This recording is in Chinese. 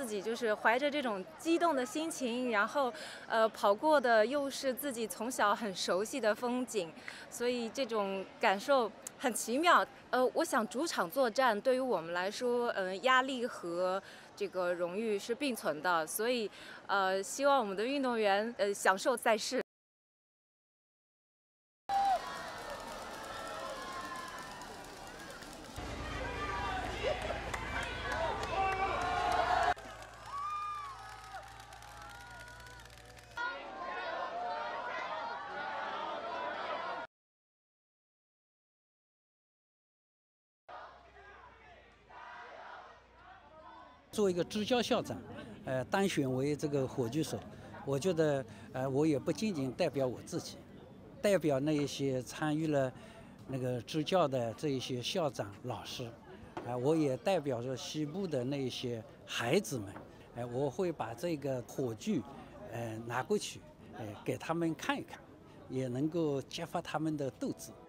自己就是怀着这种激动的心情，然后跑过的又是自己从小很熟悉的风景，所以这种感受很奇妙。我想主场作战对于我们来说，压力和这个荣誉是并存的，所以希望我们的运动员享受赛事。 做一个支教校长，当选为这个火炬手，我觉得我也不仅仅代表我自己，代表那一些参与了那个支教的这一些校长老师，我也代表着西部的那一些孩子们，我会把这个火炬，拿过去，给他们看一看，也能够激发他们的斗志。